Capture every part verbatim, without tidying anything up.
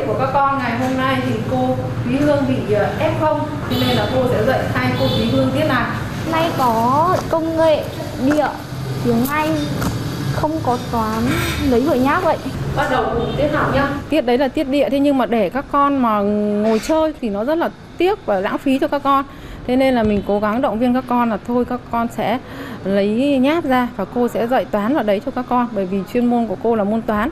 của các con ngày hôm nay thì cô Thúy Hương bị ép không, cho nên là cô sẽ dạy thay cô Thúy Hương tiết nào. Nay có công nghệ, địa, tiếng Anh, không có toán, lấy vở nháp vậy. Bắt đầu cùng tiết học nhá. Tiết đấy là tiết địa, thế nhưng mà để các con mà ngồi chơi thì nó rất là tiếc và lãng phí cho các con. Thế nên là mình cố gắng động viên các con là thôi các con sẽ lấy nháp ra và cô sẽ dạy toán vào đấy cho các con, bởi vì chuyên môn của cô là môn toán.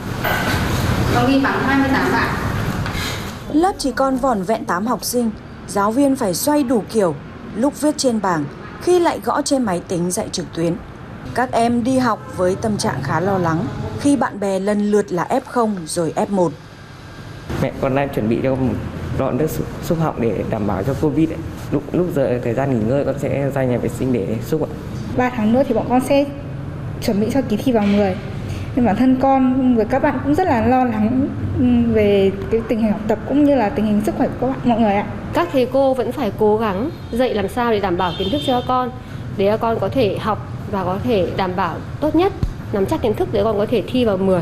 Có ghi bằng hai mươi tám bạn. Lớp chỉ còn vỏn vẹn tám học sinh, giáo viên phải xoay đủ kiểu, lúc viết trên bảng, khi lại gõ trên máy tính dạy trực tuyến. Các em đi học với tâm trạng khá lo lắng khi bạn bè lần lượt là ép không rồi ép một. Mẹ con đang chuẩn bị cho một lọ nước xúc họng để đảm bảo cho Covid ấy. Lúc lúc giờ thời gian nghỉ ngơi con sẽ ra nhà vệ sinh để xúc ạ. ba tháng nữa thì bọn con sẽ chuẩn bị cho kỳ thi vào mười. Nhưng bản thân con với các bạn cũng rất là lo lắng về cái tình hình học tập cũng như là tình hình sức khỏe của các bạn mọi người ạ. Các thầy cô vẫn phải cố gắng dạy làm sao để đảm bảo kiến thức cho các con, để các con có thể học và có thể đảm bảo tốt nhất, nắm chắc kiến thức để con có thể thi vào mười.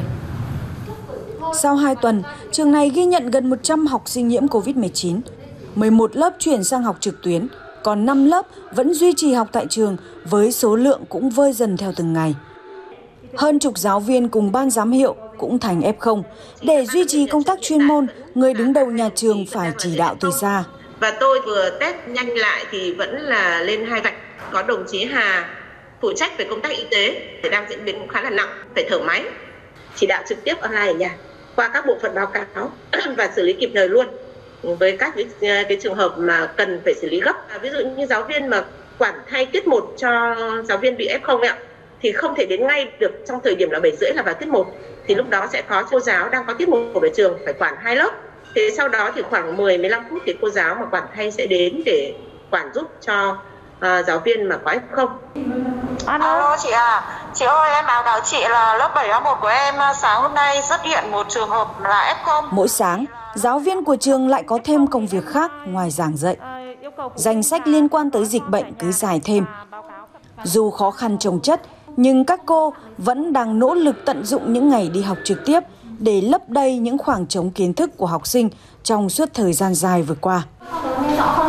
Sau hai tuần, trường này ghi nhận gần một trăm học sinh nhiễm Covid mười chín. mười một lớp chuyển sang học trực tuyến, còn năm lớp vẫn duy trì học tại trường với số lượng cũng vơi dần theo từng ngày. Hơn chục giáo viên cùng ban giám hiệu cũng thành ép không. Để duy trì công tác chuyên môn, người đứng đầu nhà trường phải chỉ đạo từ xa. Và tôi vừa test nhanh lại thì vẫn là lên hai gạch. Có đồng chí Hà phụ trách về công tác y tế thì đang diễn biến cũng khá là nặng, phải thở máy. Chỉ đạo trực tiếp online ở nhà qua các bộ phận báo cáo và xử lý kịp thời luôn với các cái, cái trường hợp mà cần phải xử lý gấp. Ví dụ như giáo viên mà quản thay tiết một cho giáo viên bị ép không ạ, thì không thể đến ngay được trong thời điểm là bảy rưỡi là vào tiết một, thì lúc đó sẽ có cô giáo đang có tiết một ở trường phải quản hai lớp. Thì sau đó thì khoảng mười đến mười lăm phút thì cô giáo mà quản thay sẽ đến để quản giúp cho uh, giáo viên mà có ép không. Alo chị à, chị ơi em báo cáo chị là lớp bảy A một của em sáng hôm nay xuất hiện một trường hợp là ép không. Mỗi sáng, giáo viên của trường lại có thêm công việc khác ngoài giảng dạy. Danh sách liên quan tới dịch bệnh cứ dài thêm. Dù khó khăn chồng chất, nhưng các cô vẫn đang nỗ lực tận dụng những ngày đi học trực tiếp để lấp đầy những khoảng trống kiến thức của học sinh trong suốt thời gian dài vừa qua.